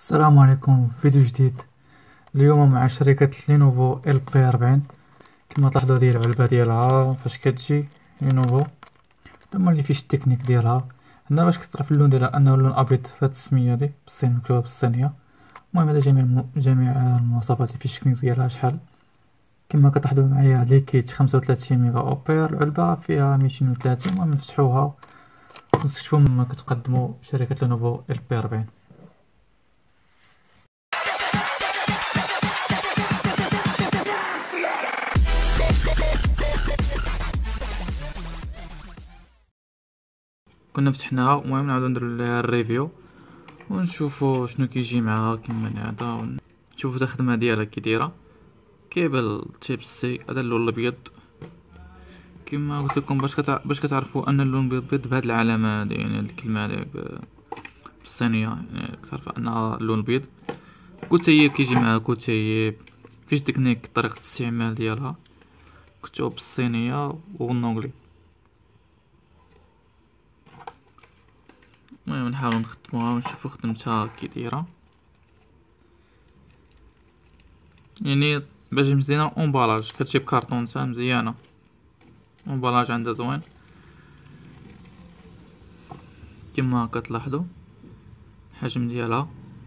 السلام عليكم، فيديو جديد اليوم مع شركة لينوفو ال بي 40. كما تلاحظوا هذه العلبة ديالها فاش كتجي لينوفو، ثم اللي فيش التكنيك ديالها هنا باش كتعرف اللون ديالها انه اللون ابيض في هاد السمية هادي بالصين، مكتوبة بالصينية. المهم هذا جميع المواصفات اللي فيش التكنيك ديالها شحال. كما كتلاحظوا معايا ليكيت 35 ميغا اوبير، العلبة فيها 230. المهم نفتحوها ونستكشفوا مما كتقدموا شركة لينوفو ال بي 40. كنا فتحناها، المهم نعاودو نديرو ليها الريفيو ونشوفو شنو كيجي معاها. كيما هذا نشوفو تا الخدمه ديالها كي دايره. كيبل تيب سي، هذا اللون الابيض. كما قلت لكم باش كتعرفوا ان اللون الابيض بهاد العلامه هادي، يعني هاد الكلمه هادي بالصينيه، يعني كتعرفوا انها اللون الابيض. كتيب كيجي معاه كتيب، فيش تكنيك طريقه الاستعمال ديالها، مكتوب بالصينيه وبالانجلي. المهم نحاولو نخدموها ونشوفو خدمتها كي دايره. يعني باش مزيانه اونبالاج، كتجي بكارطون تاع مزيانه، اونبالاج عندها زوين كما كتلاحظوا. الحجم ديالها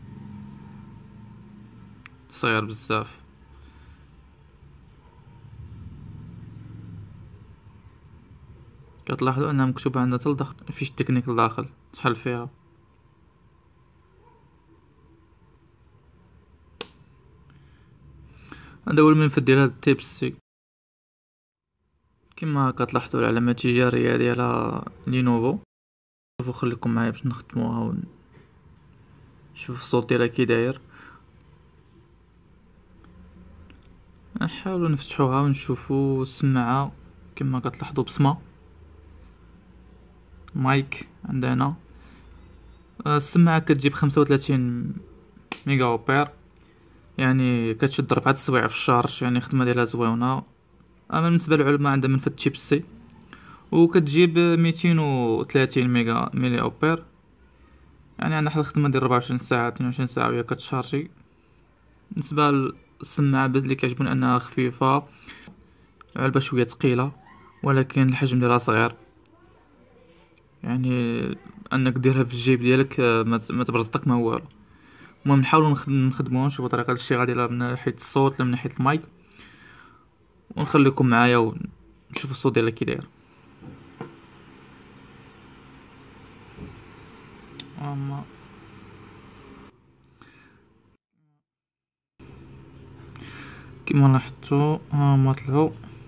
صغير بزاف، كتلاحظوا انها مكتوبه عندها حتى لداخل، فيش التكنيك لداخل شحال فيها. هذا هو المنفذ ديال هاد التيب سي. كما كتلاحظوا العلامه التجاريه ديالها لينوفو. شوفوا خليكم معايا باش نختموها ونشوف الصوت ديالها كي داير. نحاولوا نفتحوها ونشوفوا السماعه. كما كتلاحظوا بصمه مايك عندنا. السماعه كتجيب 35 ميغا اوبير، يعني كتشد 4 سوايع في الشارج، يعني خدمه ديالها زوينه. اما بالنسبه للعلبه عندها منفذ تيب سي، وكتجيب 230 ميلي اوبير، يعني عندها حتى الخدمه ديال 24 ساعه 22 ساعه وهي كتشارجي. بالنسبه للسماعه اللي كيعجبني انها خفيفه، العلبه شويه ثقيله ولكن الحجم ديالها صغير، يعني انك ديرها في الجيب ديالك ما تبرزطك ما والو. المهم نحاولوا نخدموها ونشوفوا طريقه الاشتغال ديالها من ناحيه الصوت ولا من ناحيه المايك، ونخليكم معايا ونشوفوا الصوت ديالها كي داير. كما لاحظتوا هما طلعوا.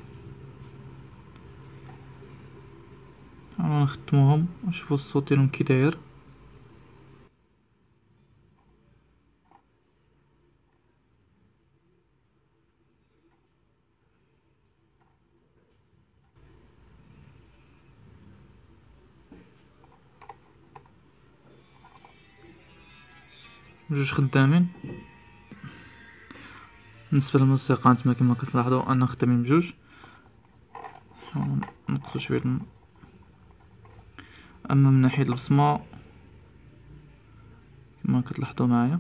نختموهم ونشوفوا الصوت ديالهم كي داير. جوج خدامين. بالنسبه للموسيقى نتوما كما كتلاحظوا انا خدامين بجوج. نقصوا شويه اما من ناحيه البصمه كما كتلاحظوا معايا،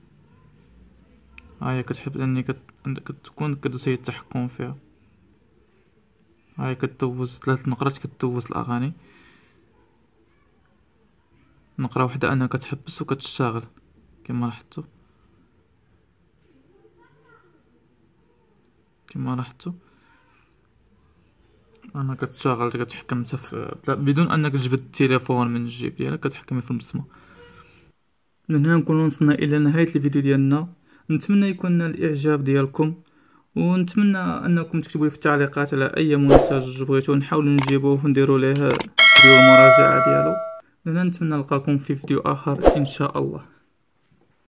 هاهي كتحب اني كتكون كدوز هي التحكم فيها. هاهي كدوز 3 نقرات، كدوز الاغاني. نقرة وحده انا كتحبس وكتشتغل كما لاحظتوا. انا كتشغل كتحكم بدون انك تجبد التليفون من الجيب ديالك، كتحكم في البصمه. من هنا نكون وصلنا الى نهايه الفيديو ديالنا. نتمنى يكون نال الاعجاب ديالكم، ونتمنى انكم تكتبوا لي في التعليقات على اي منتج بغيتو نحاولوا نجيبوه ونديروا ليه فيديو المراجعه ديالو. لنا نتمنى نلقاكم في فيديو اخر ان شاء الله.